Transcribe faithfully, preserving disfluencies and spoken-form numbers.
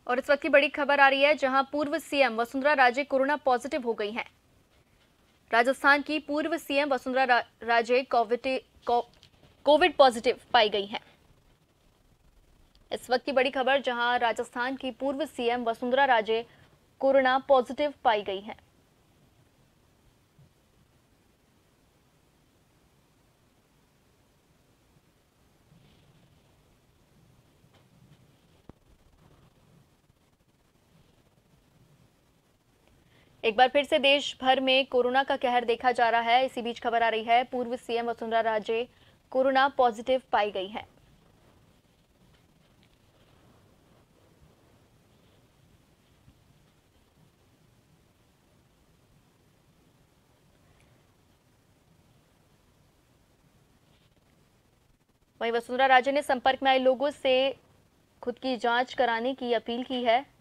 और इस वक्त की बड़ी खबर आ रही है, जहां पूर्व CM Vasundhara Raje corona positive हो गई हैं। राजस्थान की पूर्व सीएम वसुंधरा रा, राजे कोविड कोविड पॉजिटिव पाई गई हैं। इस वक्त की बड़ी खबर, जहां राजस्थान की पूर्व CM Vasundhara Raje corona positive पाई गई हैं। एक बार फिर से देश भर में कोरोना का कहर देखा जा रहा है। इसी बीच खबर आ रही है, पूर्व CM Vasundhara Raje corona positive पाई गई हैं। वहीं वसुंधरा राजे ने संपर्क में आए लोगों से खुद की जांच कराने की अपील की है।